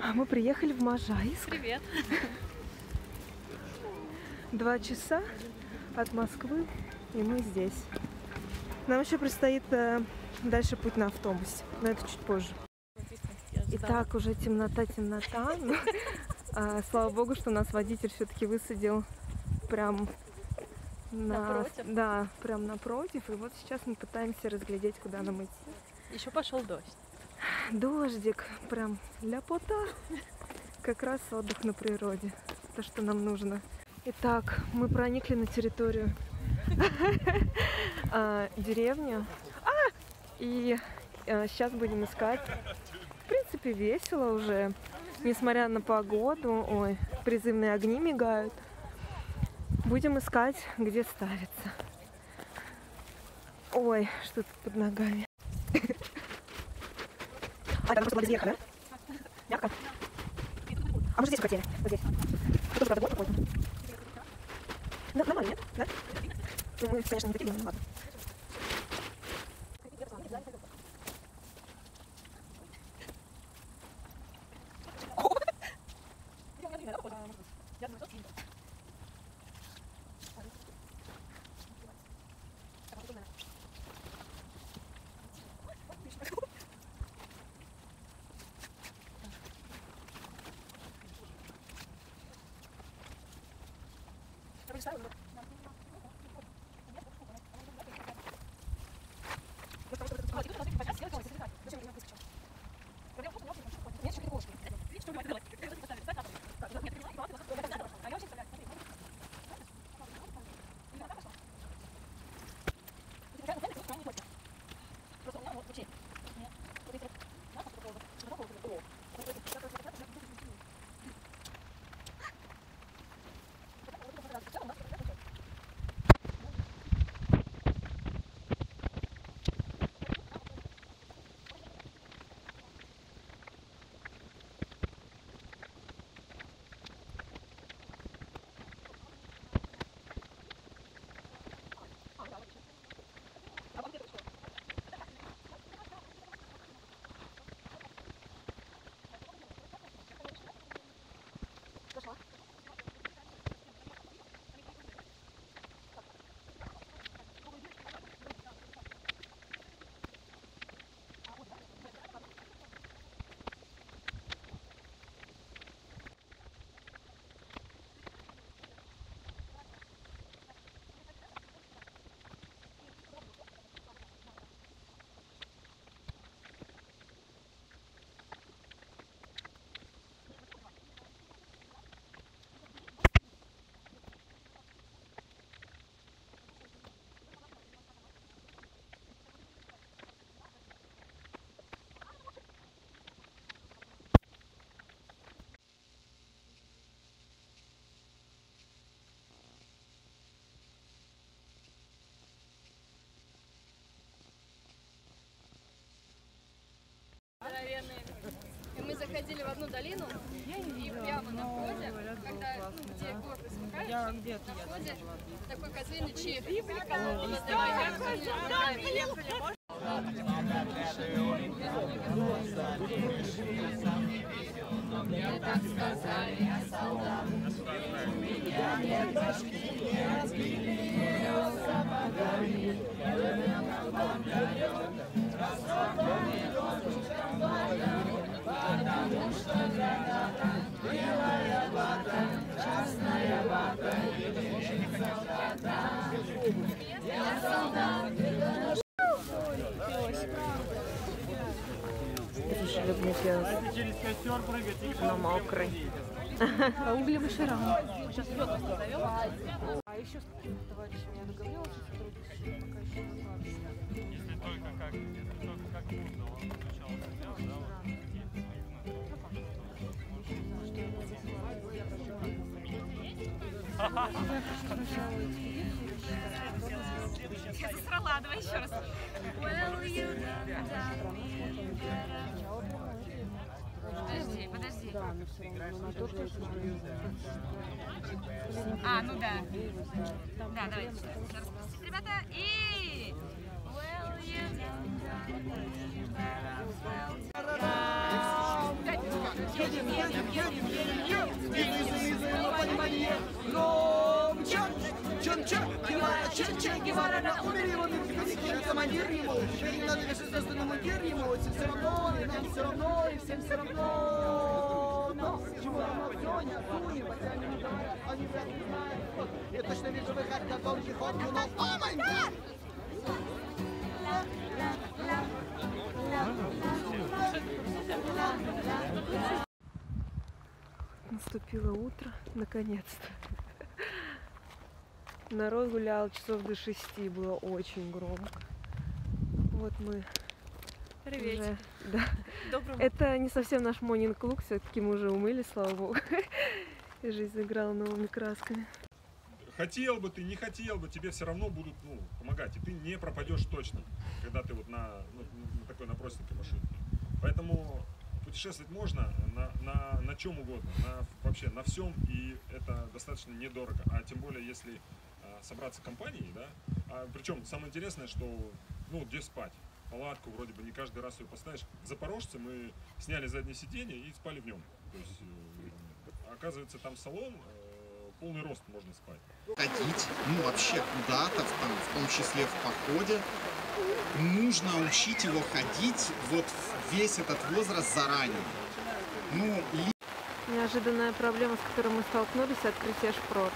Мы приехали в Можайск. Привет. 2 часа от Москвы, и мы здесь. Нам еще предстоит дальше путь на автобусе, но это чуть позже. Итак, уже темнота. Но, слава богу, что нас водитель все-таки высадил прям напротив. Да, прям напротив. И вот сейчас мы пытаемся разглядеть, куда нам идти. Еще пошел дождь. Дождик, прям ляпота. Как раз отдых на природе. То, что нам нужно. Итак, мы проникли на территорию деревни. И сейчас будем искать. В принципе, весело уже. Несмотря на погоду. Ой, призывные огни мигают. Будем искать, где ставиться. Ой, что тут под ногами. Это просто была безверха, да? Мягко. А может здесь хотели? Вот здесь. Тут, правда, плотно. Нормально, нет? Да? Ну, мы, конечно, не такие, но ладно. И мы заходили в одну долину, и прямо на входе, когда, где горы смыкаются, на входе такой козвейный чиф. Мне так сказали, я солдат, меня нет башки, не разбили ее сапогами, ребенком помогает, рассропанный воздухом вода, потому что граната, белая вата, красная вата, и солдата. Я солдат, Дружелюбный пес, но мокрый. А углем еще рано. Сейчас лед остановим. А еще с какими товарищами я договорилась, что сотрудничать пока еще не надо. Если только как можно, он сначала сделал, да, Я засрала, давай еще раз. Подожди. А, ну да. Да, давайте. Ребята, и... Я точно вижу выход, как Дон Кихот, но о май гад! Наступило утро, наконец-то. Народ гулял часов до 6, было очень громко. Вот мы уже, да. Это не совсем наш монинг-лук, все-таки мы уже умыли, слава богу. И жизнь играла новыми красками. Хотел бы ты, не хотел бы, тебе все равно будут помогать. И ты не пропадешь точно, когда ты вот на такой на простенькой машинке. Поэтому путешествовать можно на чем угодно, вообще на всем, и это достаточно недорого. А тем более, если собраться компанией, да, причем самое интересное, что, где спать. Палатку вроде бы не каждый раз ее поставишь. В Запорожце мы сняли заднее сиденье и спали в нем. То есть, оказывается, там салон, полный рост можно спать. Ходить, вообще куда-то, в том числе в походе, нужно учить его ходить вот весь этот возраст заранее. Неожиданная проблема, с которой мы столкнулись, открытие шпрот.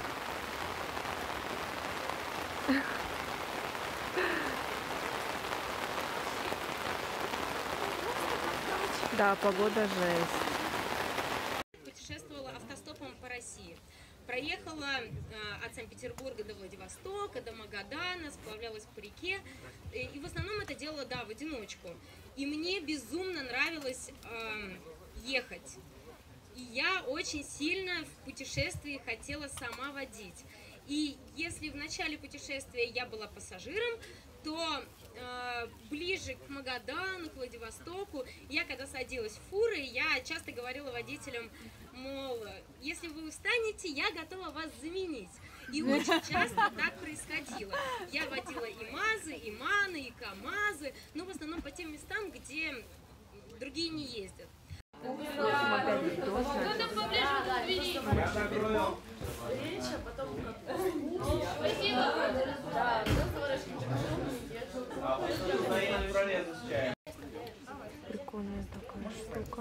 Да, погода жесть. Путешествовала автостопом по России. Проехала от Санкт-Петербурга до Владивостока, до Магадана, сплавлялась по реке. И в основном это делала, в одиночку. И мне безумно нравилось ехать. И я очень сильно в путешествии хотела сама водить. И если в начале путешествия я была пассажиром, то ближе к Магадану, к Владивостоку, я когда садилась в фуры, я часто говорила водителям, мол, если вы устанете, я готова вас заменить. И очень часто так происходило. Я водила и МАЗы, и МАНы, и КАМАЗы, но в основном по тем местам, где другие не ездят. Прикольная такая штука.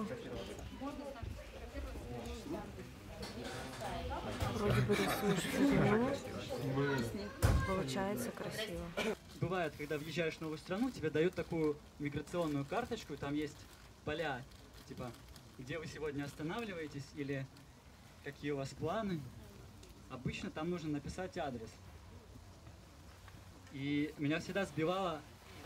Вроде бы рисуешь фигню, получается красиво. Бывает, когда въезжаешь в новую страну, тебе дают такую миграционную карточку, и там есть поля, типа, где вы сегодня останавливаетесь или какие у вас планы. Обычно там нужно написать адрес. И меня всегда сбивал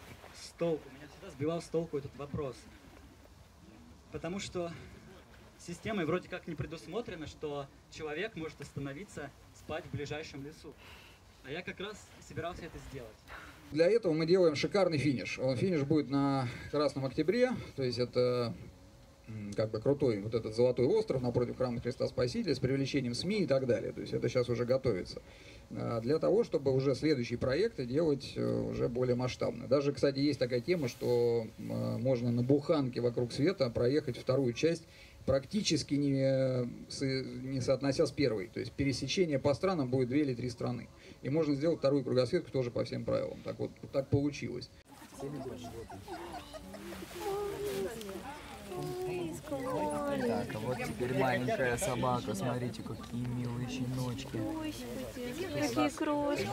с толку этот вопрос. Потому что системой вроде как не предусмотрено, что человек может остановиться, спать в ближайшем лесу. А я как раз собирался это сделать. Для этого мы делаем шикарный финиш. Финиш будет на Красном Октябре, то есть это как бы крутой вот этот золотой остров напротив храма Христа Спасителя с привлечением СМИ и так далее. То есть это сейчас уже готовится. Для того, чтобы уже следующие проекты делать уже более масштабно. Даже, кстати, есть такая тема, что можно на буханке вокруг света проехать вторую часть, практически не соотнося с первой. То есть пересечение по странам будет 2 или 3 страны. И можно сделать вторую кругосветку тоже по всем правилам. Так вот, так получилось. Так, а вот теперь маленькая собака. Смотрите, какие милые щеночки. Какие крошки.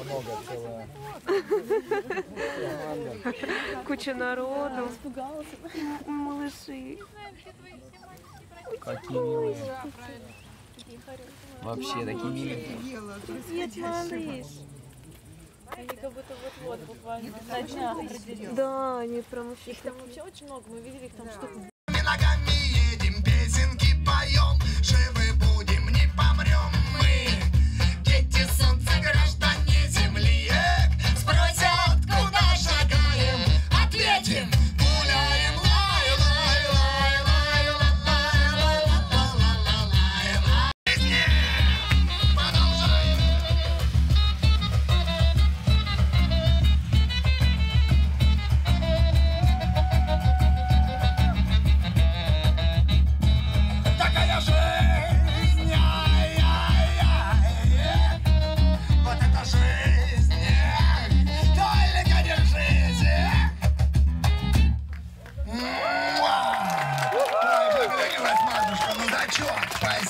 Куча народу. Малыши. Какие милые. Вообще, такие миленькие. Нет, малыш. Они как будто вот-вот буквально на днях определились. Да, они прям их там вообще очень много, мы видели их там штук. Ногами едем, песенки поем, живы будем, не помрем мы. Дети солнца, граждане земли, спросят, куда шагаем, ответим, гуляем, лай, лай, лай, лай, лай, лай, лай, лай, лай. Песни продолжаем.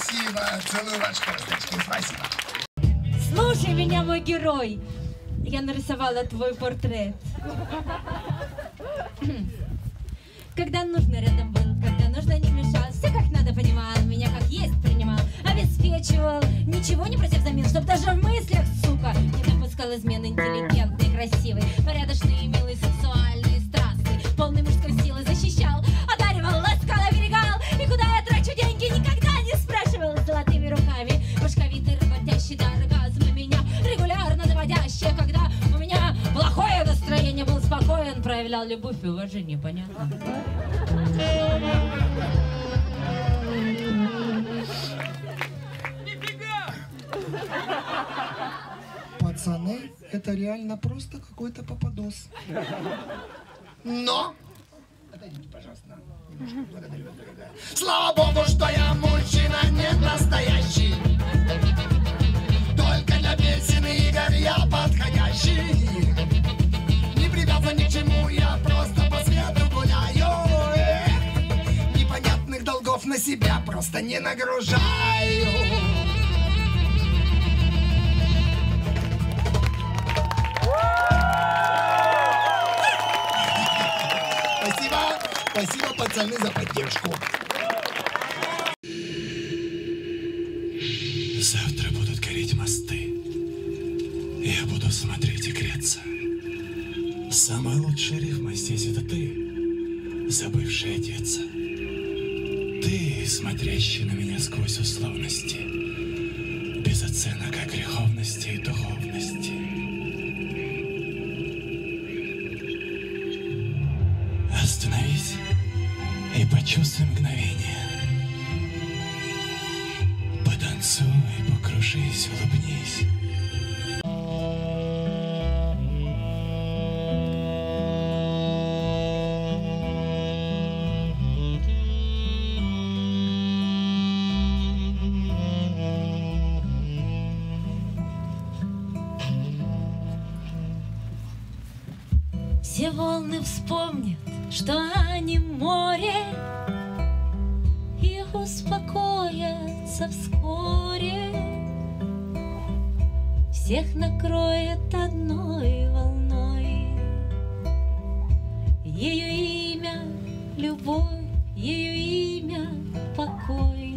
Спасибо. Целую ваши косточки. Спасибо. Слушай меня, мой герой. Я нарисовала твой портрет. Когда нужно рядом был, когда нужно не мешал. Все как надо понимал, меня как есть принимал. Обеспечивал, ничего не просил взамен. Чтоб даже в мыслях, сука, не допускал измен. Интеллигентный, красивый, порядочный, милый, сексуальный, страстный, полный мужской силы защищал, одаривал, ласкал, оберегал. И куда я трачу деньги, никогда не спрашивал. Золотыми руками, башковитый, работящий до оргазма меня, регулярно доводящий, когда у меня плохое настроение, был спокоен, проявлял любовь и уважение, понятно? Пацаны, это реально просто какой-то попадос. Но... Отойдите, пожалуйста. Благодарю вас, дорогая. Слава Богу, что я мужчина не настоящий. Только для песен и игр я подходящий. Не привязан ни к чему, я просто по свету гуляю. Непонятных долгов на себя просто не нагружаю. Спасибо, пацаны, за поддержку. Завтра будут гореть мосты. Я буду смотреть и греться. Самая лучшая рифма здесь — это ты, забывший одеться. Ты, смотрящий на меня сквозь условности, без оценок о греховности и духовности. Остановись и почувствуй мгновение. Потанцуй, покружись, улыбнись. Все волны вспомнят, что они море, и успокоятся вскоре. Всех накроет одной волной. Ее имя — любовь, ее имя — покой.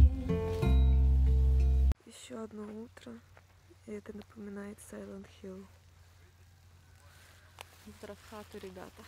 Еще одно утро, и это напоминает Silent Hill. Утро в хату, ребята.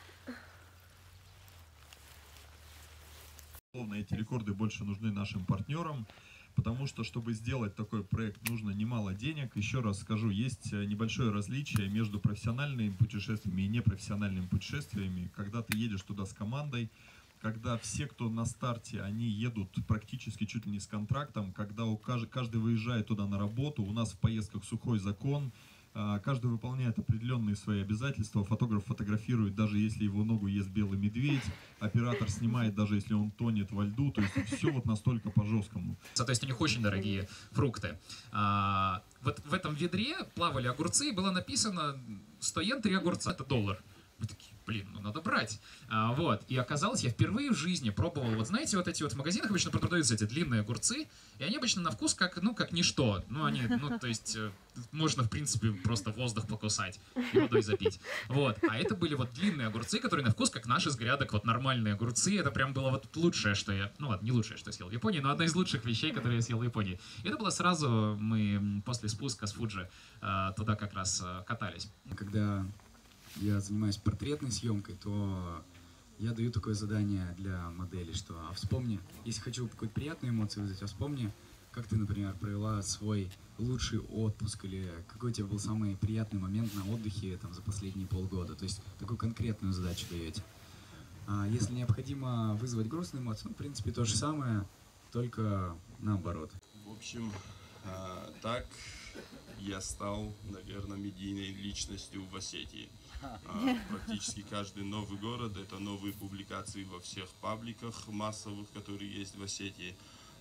Эти рекорды больше нужны нашим партнерам, потому что, чтобы сделать такой проект, нужно немало денег. Еще раз скажу, есть небольшое различие между профессиональными путешествиями и непрофессиональными путешествиями. Когда ты едешь туда с командой, когда все, кто на старте, они едут практически чуть ли не с контрактом, когда каждый выезжает туда на работу, у нас в поездках сухой закон, каждый выполняет определенные свои обязательства, фотограф фотографирует, даже если его ногу ест белый медведь, оператор снимает, даже если он тонет во льду, то есть все вот настолько по-жесткому. То есть у них очень дорогие фрукты. Вот в этом ведре плавали огурцы, и было написано 100 йен 3 огурца, это $1. Мы такие, блин, ну надо брать. Вот, и оказалось, я впервые в жизни пробовал, вот знаете, вот эти вот в магазинах обычно продаются эти длинные огурцы, и они обычно на вкус как, ну, как ничто. Ну, они, ну, то есть, можно, в принципе, просто воздух покусать и водой запить. Вот, а это были вот длинные огурцы, которые на вкус как наши с грядок, вот нормальные огурцы. Это прям было вот лучшее, что я, ну ладно, не лучшее, что я съел в Японии, но одна из лучших вещей, которые я съел в Японии. И это было сразу, мы после спуска с Фуджи туда как раз катались. Когда я занимаюсь портретной съемкой, то я даю такое задание для модели, что вспомни, если хочу какую-то приятную эмоцию вызвать, вспомни, как ты, например, провела свой лучший отпуск, или какой у тебя был самый приятный момент на отдыхе там, за последние полгода. То есть такую конкретную задачу даете. А если необходимо вызвать грустную эмоцию, ну, в принципе, то же самое, только наоборот. В общем, так я стал, наверное, медийной личностью в Осетии. Практически каждый новый город — это новые публикации во всех пабликах массовых, которые есть в Осетии.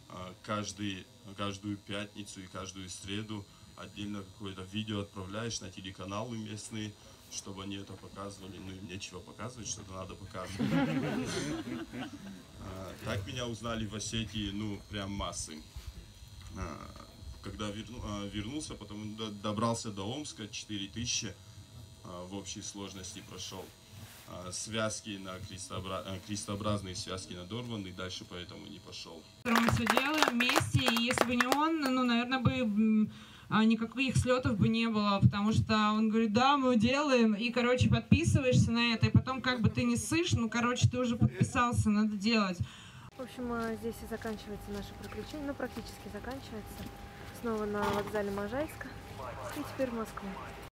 Каждую пятницу и каждую среду отдельно какое-то видео отправляешь на телеканалы местные, чтобы они это показывали. Ну, им нечего показывать, что-то надо показывать. Так меня узнали в Осетии, ну, прям массы. Когда вернулся, потом добрался до Омска, 4000 в общей сложности прошел. Связки на крестообразные связки надорваны, и дальше поэтому не пошел. Мы все делаем вместе, и если бы не он, ну, наверное, бы никаких слетов бы не было, потому что он говорит, да, мы делаем, и, короче, подписываешься на это, и потом, как бы ты не ссышь, ну, короче, ты уже подписался, надо делать. В общем, здесь и заканчивается наше приключение, ну, практически заканчивается. Снова на вокзале Можайска, и теперь в Москву.